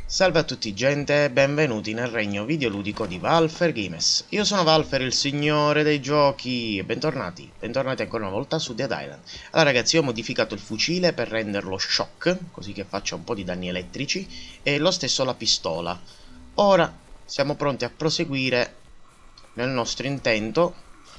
Salve a tutti gente, benvenuti nel regno videoludico di Valfer Games. Io sono Valfer, il signore dei giochi, e bentornati ancora una volta su Dead Island. Allora ragazzi, io ho modificato il fucile per renderlo shock, così che faccia un po' di danni elettrici, e lo stesso la pistola. Ora siamo pronti a proseguire nel nostro intento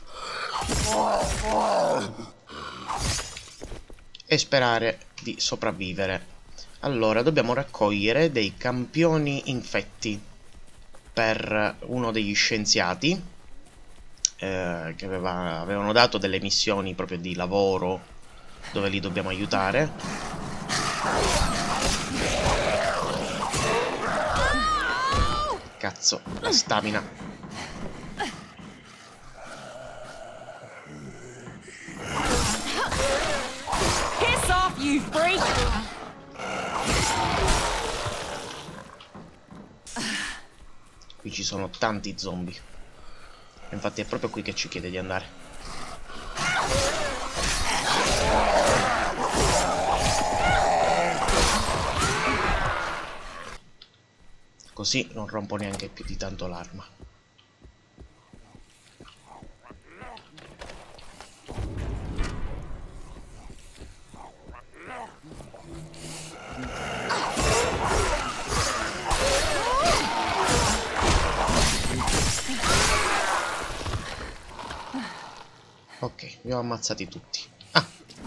e sperare di sopravvivere. Allora, dobbiamo raccogliere dei campioni infetti per uno degli scienziati che avevano dato delle missioni proprio di lavoro dove li dobbiamo aiutare. Cazzo, la stamina. Piss off, you freak! Qui ci sono tanti zombie. Infatti è proprio qui che ci chiede di andare. Così non rompo neanche più di tanto l'arma. Ok, li ho ammazzati tutti. Ah!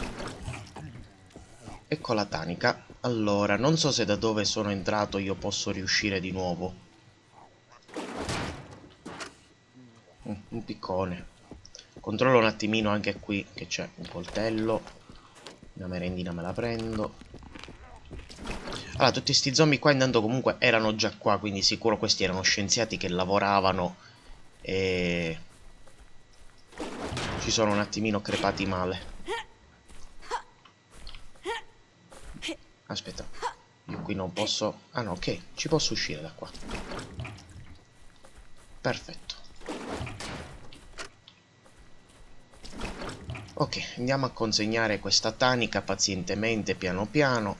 Ecco la tanica. Allora, non so se da dove sono entrato io posso riuscire di nuovo. Un piccone. Controllo un attimino anche qui che c'è un coltello. Una merendina me la prendo. Allora, tutti sti zombie qua intanto comunque erano già qua, quindi sicuro questi erano scienziati che lavoravano e ci sono un attimino crepati male. Aspetta, io qui non posso... Ah no, ok, ci posso uscire da qua. Perfetto. Ok, andiamo a consegnare questa tanica pazientemente, piano piano.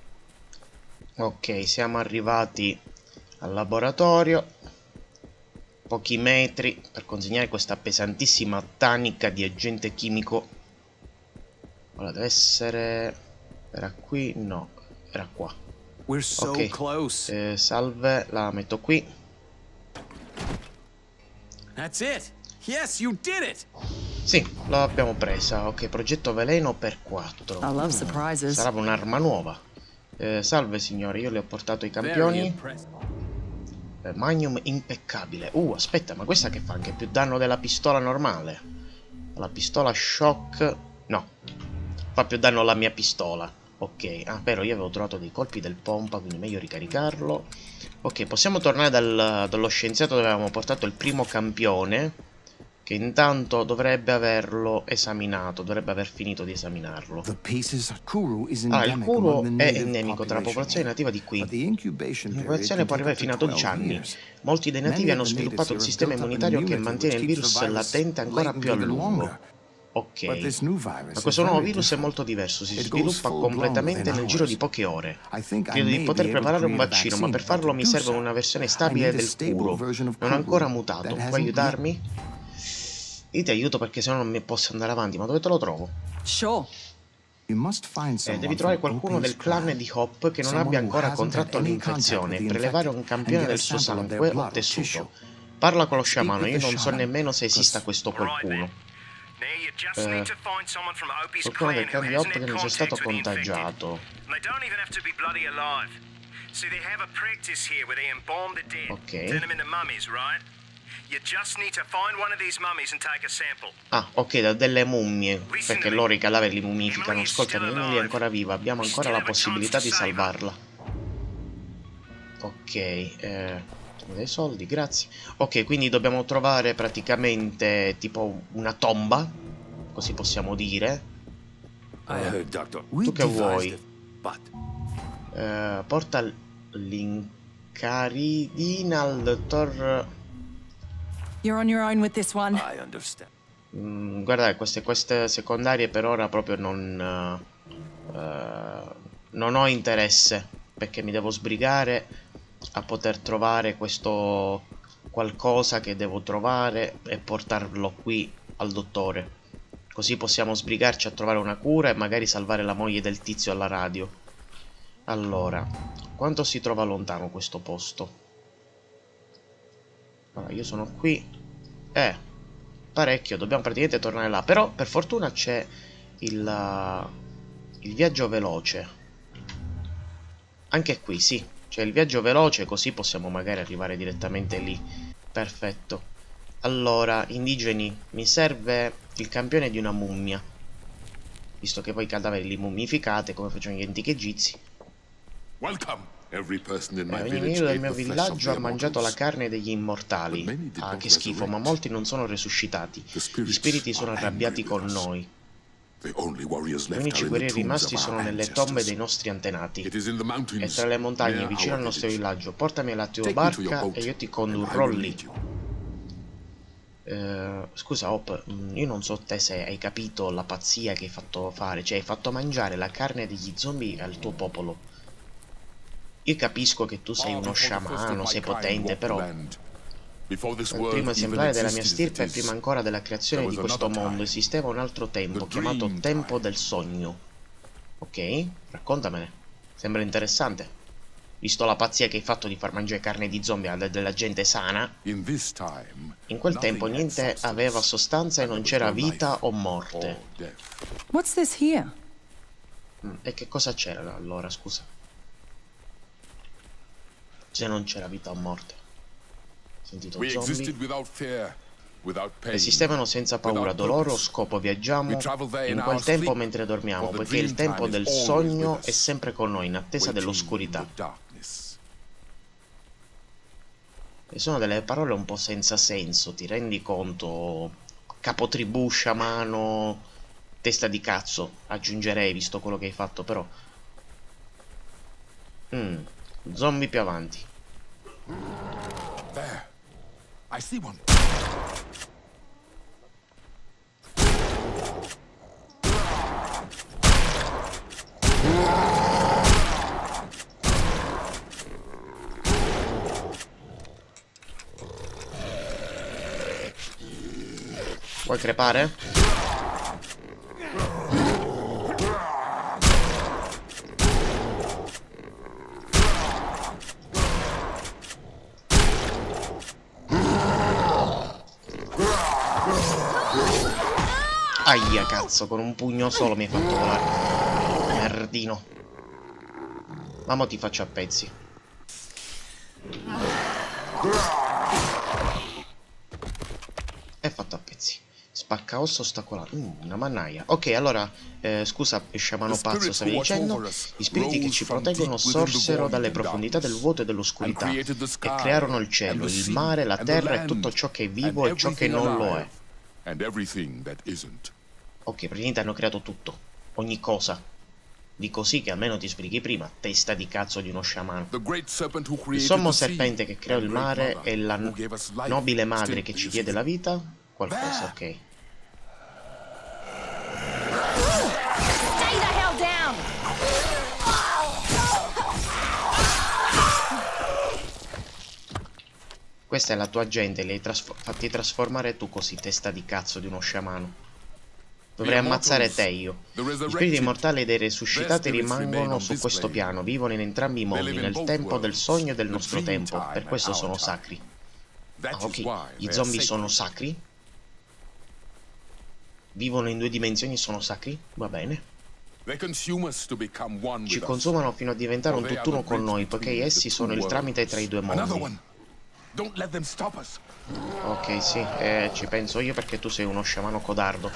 Ok, siamo arrivati al laboratorio. Pochi metri per consegnare questa pesantissima tanica di agente chimico. Ora deve essere... Era qui? No, era qua. Ok, salve, la metto qui. That's it. Yes, you did it. Sì, l'abbiamo presa. Ok, progetto veleno per 4. I love surprises. Sarà un'arma nuova. Salve signore, io le ho portato i campioni. Magnum impeccabile. Aspetta, ma questa che fa anche più danno della pistola normale? La pistola shock... No, fa più danno alla mia pistola. Ok, ah però io avevo trovato dei colpi del pompa, quindi meglio ricaricarlo. Ok, possiamo tornare dallo scienziato dove avevamo portato il primo campione, che intanto dovrebbe averlo esaminato, dovrebbe aver finito di esaminarlo. Il Kuru è endemico tra la popolazione nativa di qui. L'incubazione può arrivare fino a 12 anni. Molti dei nativi hanno sviluppato un sistema immunitario che mantiene il virus latente ancora più a lungo. Ok, ma questo nuovo virus è molto diverso, si sviluppa completamente nel giro di poche ore. Credo di poter preparare un vaccino, ma per farlo mi serve una versione stabile del Kuru. Non ho ancora mutato, puoi aiutarmi? Io ti aiuto perché sennò non mi posso andare avanti, ma dove te lo trovo? Sure. Devi trovare qualcuno del clan di Hop che non abbia ancora contratto l'infezione e prelevare un campione del suo sangue o tessuto. Parla con lo sciamano, io non so nemmeno se esista questo qualcuno. Qualcuno del clan di Hop che non sia stato contagiato. Ok. Ah, ok, da delle mummie, perché loro i cadaveri li mummificano. Ascolta, Emily è ancora viva, abbiamo ancora la possibilità di salvarla. Ok, dei soldi, grazie. Ok, quindi dobbiamo trovare praticamente tipo una tomba, così possiamo dire. Tu che vuoi? Porta l'incaridina al dottor... You're on your own with this one. Guarda, queste secondarie per ora proprio non ho interesse, perché mi devo sbrigare a poter trovare questo qualcosa che devo trovare e portarlo qui al dottore. Così possiamo sbrigarci a trovare una cura e magari salvare la moglie del tizio alla radio. Allora, quanto si trova lontano questo posto? Allora, io sono qui. Parecchio, dobbiamo praticamente tornare là. Però, per fortuna, c'è il viaggio veloce. Anche qui, sì. C'è il viaggio veloce, così possiamo magari arrivare direttamente lì. Perfetto. Allora, indigeni, mi serve il campione di una mummia. Visto che poi i cadaveri li mummificate, come facevano gli antichi egizi. Ogni nido del mio villaggio ha mangiato la carne degli immortali. Ah, che schifo, ma molti non sono resuscitati. Gli spiriti sono arrabbiati con noi. Gli unici guerrieri rimasti sono nelle tombe dei nostri antenati. È tra le montagne, vicino al nostro villaggio. Portami alla tua barca e io ti condurrò lì. Scusa, Hop, io non so te se hai capito la pazzia che hai fatto fare. Cioè, hai fatto mangiare la carne degli zombie al tuo popolo. Io capisco che tu sei uno sciamano, sei potente, però il primo esemplare della mia stirpe, prima ancora della creazione di questo mondo, esisteva un altro tempo, chiamato Tempo del Sogno. Ok, raccontamene. Sembra interessante. Visto la pazzia che hai fatto di far mangiare carne di zombie della gente sana. In quel tempo niente aveva sostanza e non c'era vita o morte. What's this here? E che cosa c'era allora, scusa? Se non c'era vita o morte. Sentito zombie. Esistevano senza paura, dolore o scopo. Viaggiamo in quel tempo mentre dormiamo, poiché il tempo del sogno è sempre con noi, in attesa dell'oscurità. E sono delle parole un po' senza senso, ti rendi conto? Capotribù, sciamano, testa di cazzo, aggiungerei, visto quello che hai fatto, però. Zombie più avanti. I see one. Vuoi crepare? Aia, cazzo, con un pugno solo mi hai fatto volare. Merdino. Ma mo ti faccio a pezzi. È fatto a pezzi. Spacca osso ostacolato. Una mannaia. Ok, allora, scusa, sciamano pazzo, stavi dicendo? Gli spiriti che ci proteggono sorsero dalle profondità del vuoto e dell'oscurità e crearono il cielo, il mare, la terra e tutto ciò che è vivo e ciò che non lo è. Ok, praticamente hanno creato tutto, ogni cosa. Di così che almeno ti sbrighi prima, testa di cazzo di uno sciamano. Il sommo serpente che creò il mare e la nobile madre che ci diede la vita? Qualcosa, ok. Stay the hell down! Questa è la tua gente, li hai fatti trasformare tu così, testa di cazzo di uno sciamano. Dovrei ammazzare te io. Gli spiriti immortali dei resuscitati rimangono su questo piano, vivono in entrambi i mondi, nel tempo del sogno e del nostro tempo, per questo sono sacri. Ah, ok, gli zombie sono sacri? Vivono in due dimensioni e sono sacri? Va bene. Ci consumano fino a diventare un tutt'uno con noi, poiché essi sono il tramite tra i due mondi. Ok, sì, ci penso io perché tu sei uno sciamano codardo.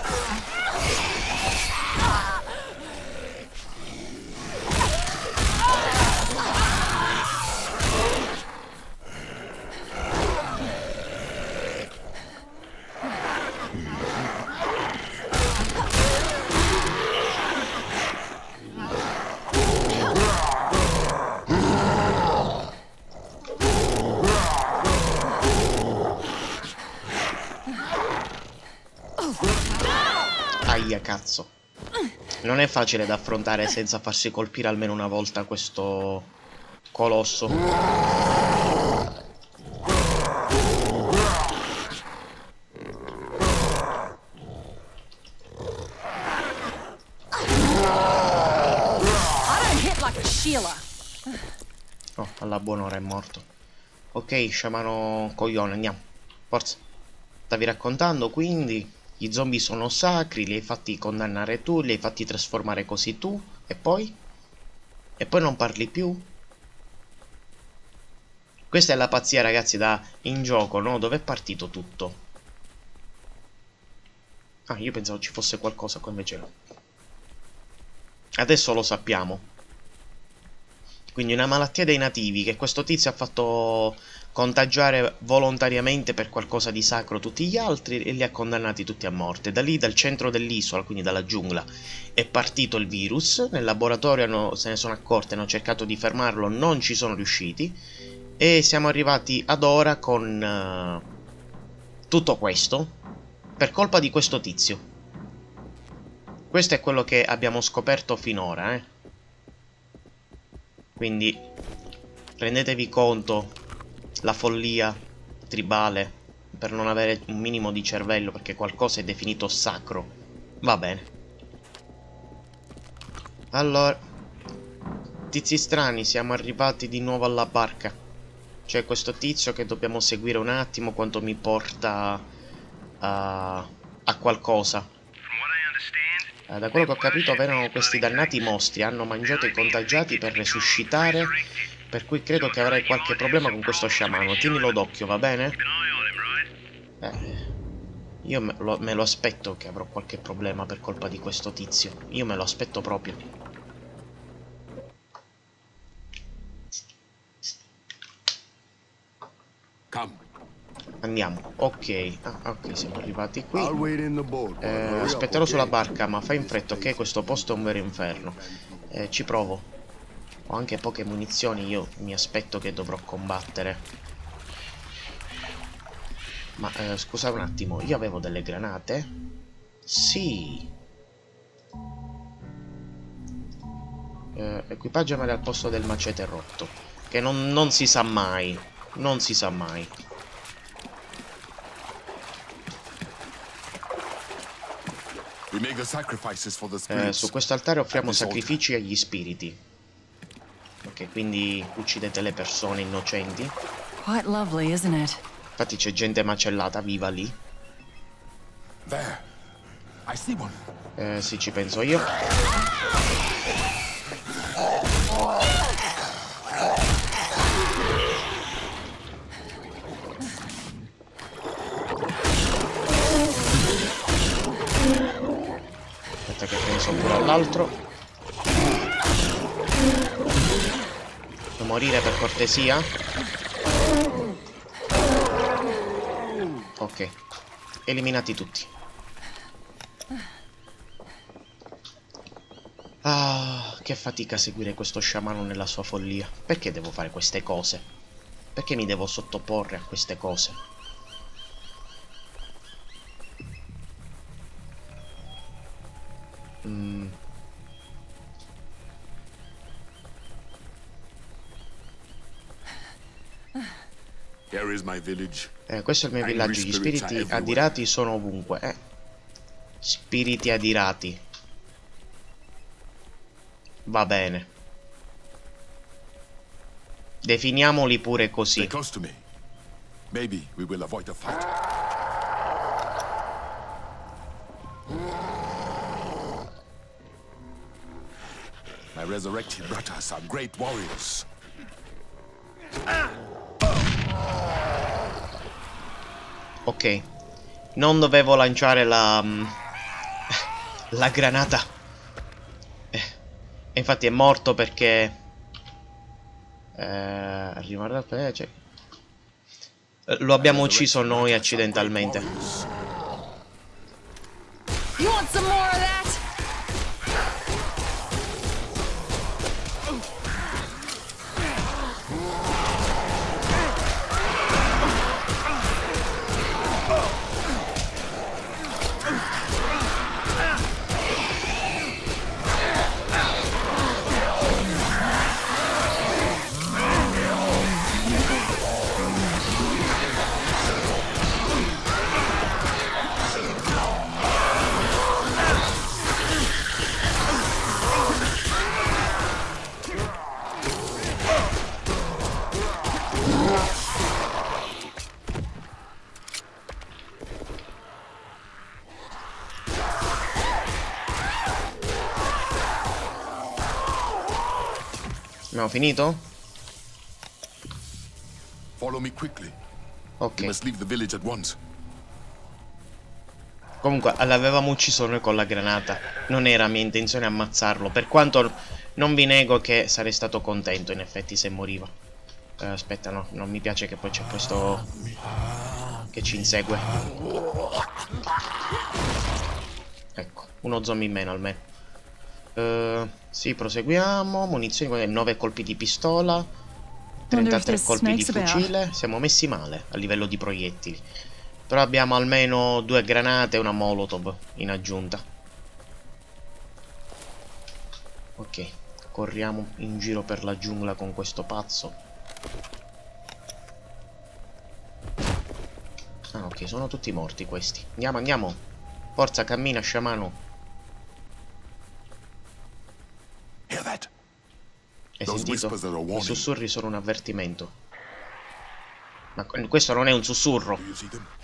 Aia, cazzo. Non è facile da affrontare senza farsi colpire almeno una volta questo colosso. like a Sheila. Oh, alla buon'ora è morto. Ok, sciamano coglione, andiamo. Forza. Stavi raccontando, quindi gli zombie sono sacri, li hai fatti condannare tu, li hai fatti trasformare così tu, e poi? E poi non parli più? Questa è la pazzia, ragazzi, da in gioco, no? Dov'è partito tutto? Ah, io pensavo ci fosse qualcosa, qua invece no. Adesso lo sappiamo. Quindi una malattia dei nativi che questo tizio ha fatto contagiare volontariamente per qualcosa di sacro tutti gli altri e li ha condannati tutti a morte. Da lì, dal centro dell'isola, quindi dalla giungla, è partito il virus. Nel laboratorio se ne sono accorti, hanno cercato di fermarlo, non ci sono riusciti. E siamo arrivati ad ora con tutto questo per colpa di questo tizio. Questo è quello che abbiamo scoperto finora, Quindi rendetevi conto la follia tribale per non avere un minimo di cervello, perché qualcosa è definito sacro. Va bene. Allora, tizi strani, siamo arrivati di nuovo alla barca. C'è questo tizio che dobbiamo seguire un attimo quanto mi porta a qualcosa. Da quello che ho capito avevano questi dannati mostri, hanno mangiato i contagiati per resuscitare, per cui credo che avrai qualche problema con questo sciamano. Tienilo d'occhio, va bene? Io me lo aspetto che avrò qualche problema per colpa di questo tizio. Io me lo aspetto proprio. Come. Andiamo, ok. Ah, ok, siamo arrivati qui. I'll wait in the boat. Aspetterò sulla barca, ma fai in fretta, ok? Questo posto è un vero inferno. Ci provo. Ho anche poche munizioni, io mi aspetto che dovrò combattere. Ma scusa un attimo, io avevo delle granate? Sì. Equipaggio al posto del macete rotto. Che non si sa mai. Non si sa mai. Su questo altare offriamo sacrifici agli spiriti. Ok, quindi uccidete le persone innocenti. Quite lovely, isn't it? Infatti c'è gente macellata viva lì. There. I see one. Sì, ci penso io. Aspetta che penso pure all'altro. Puoi morire per cortesia? Ok. Eliminati tutti. Ah, che fatica seguire questo sciamano nella sua follia. Perché devo fare queste cose? Perché mi devo sottoporre a queste cose? Here is my village. Questo è il mio villaggio. Gli spiriti adirati sono ovunque. Spiriti adirati. Va bene. Definiamoli pure così. Stay close to me. Maybe we will avoid a fight. My resurrected brothers are great warriors. Ok. Non dovevo lanciare la granata. E infatti è morto perché cioè, lo abbiamo ucciso noi accidentalmente. You want some more of that? Abbiamo finito? Follow me quickly. We Ok. must leave the village at once. Comunque l'avevamo ucciso noi con la granata. Non era mia intenzione ammazzarlo. Per quanto non vi nego che sarei stato contento in effetti se moriva. Aspetta, no, non mi piace che poi c'è questo che ci insegue. Ecco, uno zombie in meno almeno. Sì, proseguiamo. Munizioni, 9 colpi di pistola, 33 colpi di fucile. Siamo messi male a livello di proiettili. Però abbiamo almeno 2 granate e una molotov in aggiunta. Ok, corriamo in giro per la giungla con questo pazzo. Ah, ok, sono tutti morti questi. Andiamo, andiamo. Forza, cammina, sciamano. Hear that? Hai Those sentito? whispers are a I warning. sussurri sono un avvertimento. Ma questo non è un sussurro. Do you see them?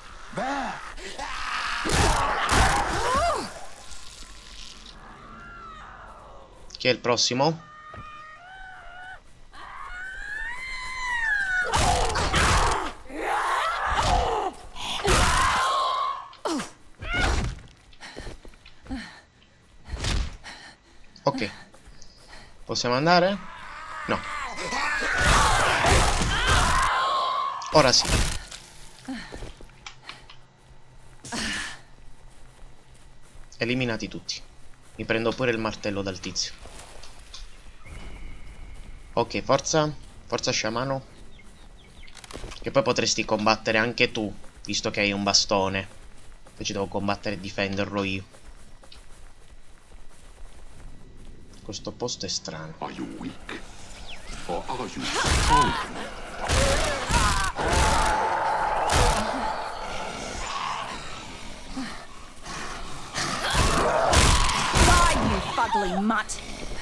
Chi è il prossimo? Ok. Possiamo andare? No. Ora sì. Eliminati tutti. Mi prendo pure il martello dal tizio. Ok, forza. Forza sciamano. Che poi potresti combattere anche tu, visto che hai un bastone. Invece devo combattere e difenderlo io. Questo posto è strano. Are you weak? Or are you strong? Die, you fugly mutt!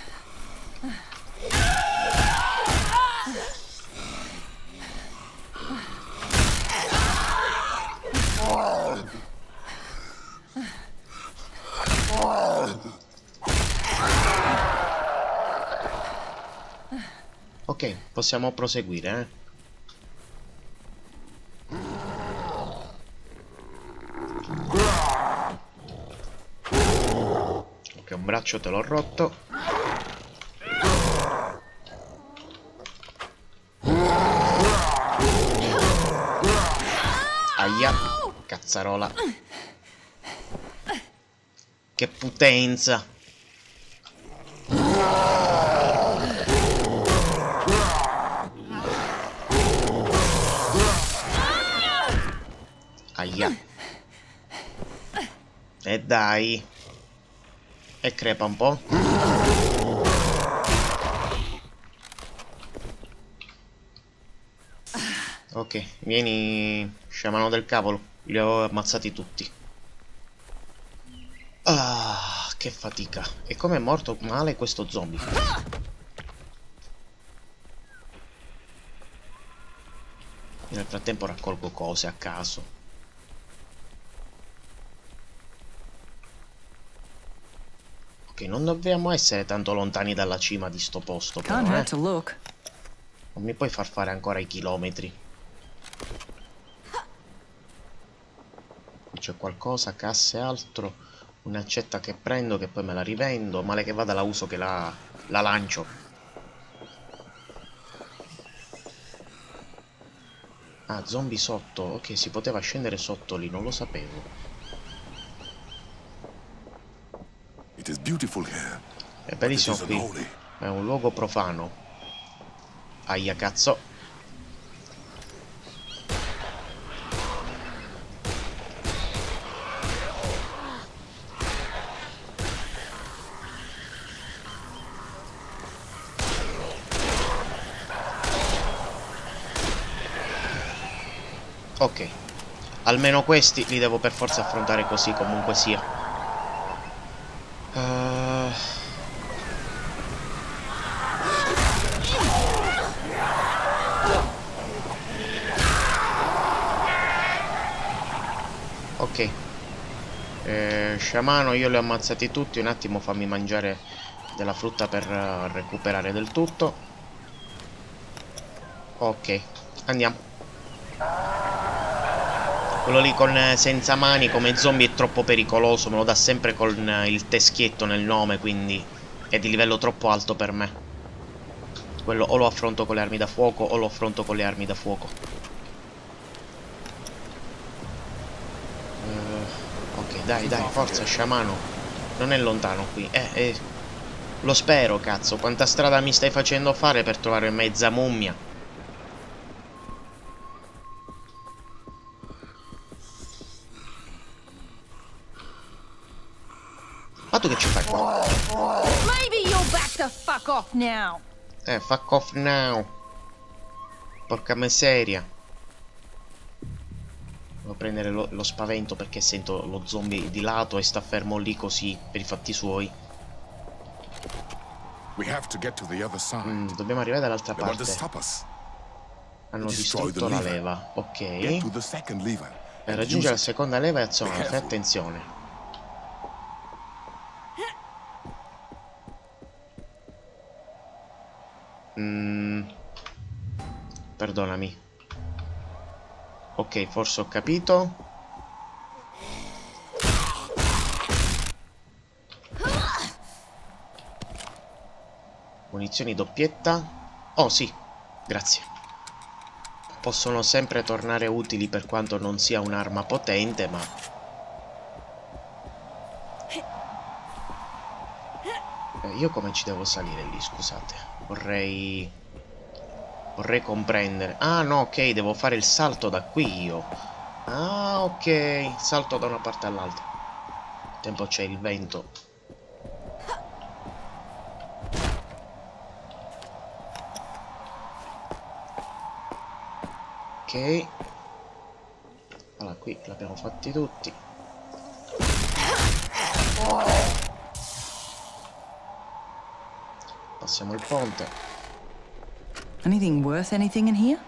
Ok, possiamo proseguire, eh. Ok, un braccio te l'ho rotto. Aia, cazzarola. Che potenza. Aia. E dai. E crepa un po'. Ok, vieni, sciamano del cavolo. Li ho ammazzati tutti. Ah, che fatica. E come è morto male questo zombie? Nel frattempo raccolgo cose a caso. Ok, non dobbiamo essere tanto lontani dalla cima di sto posto, Can't però, hurt to look. Non mi puoi far fare ancora i chilometri. Qui c'è qualcosa, casse e altro. Un'accetta che prendo, che poi me la rivendo. Male che vada la uso, che la lancio. Ah, zombie sotto. Ok, si poteva scendere sotto lì, non lo sapevo. It is beautiful here. È bellissimo But it qui. is unholy. È un luogo profano. Aia, cazzo. Ok. Almeno questi li devo per forza affrontare così, comunque sia. Ok. Sciamano, io li ho ammazzati tutti. Un attimo, fammi mangiare della frutta per recuperare del tutto. Ok, andiamo. Quello lì con senza mani come zombie è troppo pericoloso. Me lo dà sempre con il teschietto nel nome, quindi è di livello troppo alto per me. Quello o lo affronto con le armi da fuoco o lo affronto con le armi da fuoco. Ok, dai, forza, sciamano. Non è lontano qui. Lo spero, cazzo. Quanta strada mi stai facendo fare per trovare mezza mummia? Ma tu che ci fai qua? Maybe you'll back the fuck off now. Fuck off now. Porca miseria. Devo prendere lo spavento perché sento lo zombie di lato e sta fermo lì così per i fatti suoi. We have to get to the other side. Dobbiamo arrivare dall'altra They want to parte. stop us. Hanno Destroy distrutto the la lever. leva. Ok. Get to the second lever. Per and raggiungere la use it. seconda leva e azionare. Fai Careful. attenzione. Perdonami. Ok, forse ho capito. Munizioni doppietta. Oh sì, grazie. Possono sempre tornare utili per quanto non sia un'arma potente, ma... io come ci devo salire lì, scusate. Vorrei comprendere. Ah no, ok, devo fare il salto da qui io. Ah, ok, salto da una parte all'altra. Al tempo c'è il vento. Ok. Allora, qui l'abbiamo fatti tutti. Passiamo il ponte. Anything worth anything in here?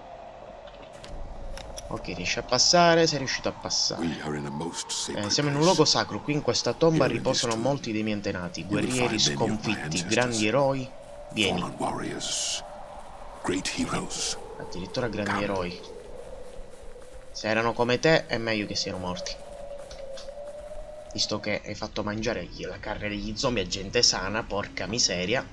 Ok, riesci a passare, sei riuscito a passare. We are in a most sacred Siamo in un place. luogo sacro, qui in questa tomba riposano molti dei miei antenati, guerrieri sconfitti, grandi eroi. Vieni, Fallen warriors. Great heroes. addirittura grandi eroi. Se erano come te è meglio che siano morti. Visto che hai fatto mangiare la carne degli zombie a gente sana, porca miseria.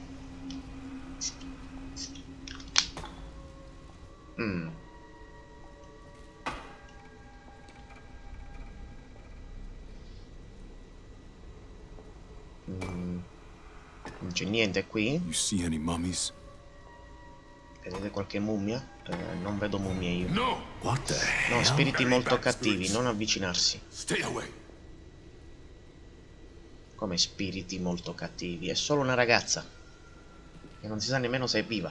Non c'è niente qui. You see any mummies? Vedete qualche mummia? Non vedo mummie io. No. What the hell? No, spiriti Very molto bad cattivi, spirits. non avvicinarsi. Stay away. Come spiriti molto cattivi? È solo una ragazza. E non si sa nemmeno se è viva.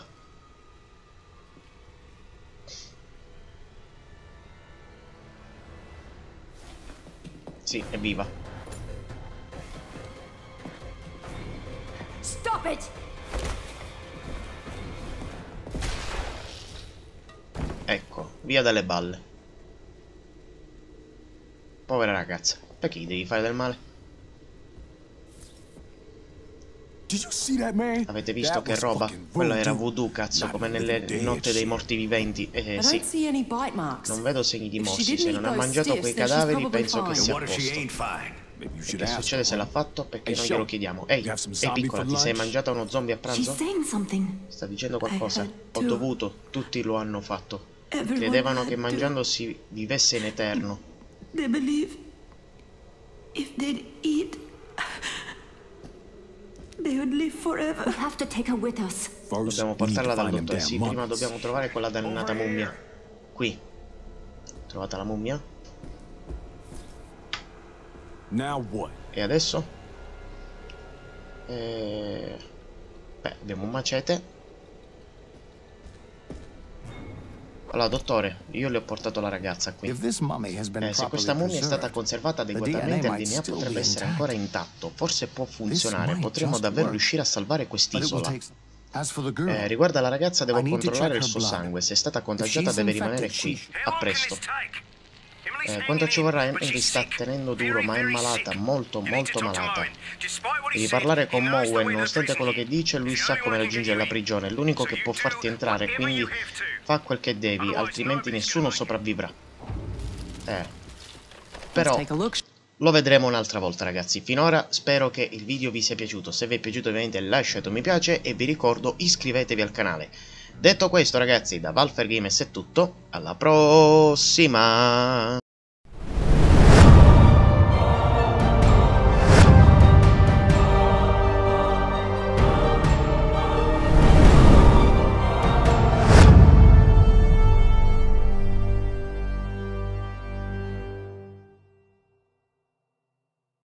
Sì, è viva. Stop it! Ecco, via dalle balle. Povera ragazza. Perché gli devi fare del male? Did you see that man? Avete visto That che was roba? fucking Quella era voodoo. voodoo, cazzo, Not come even nelle dead notte dei shit. morti viventi. I Sì, don't see any bite marks. non vedo segni di If she morsi. didn't Se eat non ha those mangiato stiffs, quei then she's cadaveri, probably penso che fine. sia a What if she posto. ain't fine? Maybe you E should che ask succede her. se l'ha fatto? Perché Hey, non glielo Show, chiediamo. Ehi, you have some ehi zombie piccola, for ti sei lunch? mangiata uno zombie a She's pranzo? saying something. Sta dicendo qualcosa? had Ho to. dovuto, tutti lo hanno fatto. Everyone Credevano had che to. mangiando si vivesse in eterno. They believe if they'd eat, they would live forever. We have to take her with us. First, Dobbiamo we need to portarla dal find them dottore. damn Sì, prima mummies. dobbiamo trovare quella dannata mummia. Qui. Trovata la mummia? Now what? E adesso? Beh, abbiamo un macete. Allora, dottore, io le ho portato la ragazza qui. If this mummy has been Se questa properly mummia è stata preserved, conservata DNA adeguatamente, il might DNA still potrebbe be essere intact. ancora intatto. Forse può funzionare. might Potremmo just davvero work. riuscire a salvare but it will quest'isola. take. As for the girl, Riguardo alla ragazza, devo I need to controllare il check suo her blood. sangue. Se è stata If contagiata she's deve infected, rimanere qui. A presto. Quanto ci vorrà? Henry sta tenendo duro, ma è malata, molto malata. Devi parlare con Mowen, nonostante quello che dice, lui sa come raggiungere la prigione, è l'unico che può farti entrare, quindi fa quel che devi, altrimenti nessuno sopravvivrà. Però lo vedremo un'altra volta, ragazzi. Finora spero che il video vi sia piaciuto. Se vi è piaciuto ovviamente lasciate un mi piace e vi ricordo iscrivetevi al canale. Detto questo, ragazzi, da Valfer Games è tutto, alla prossima!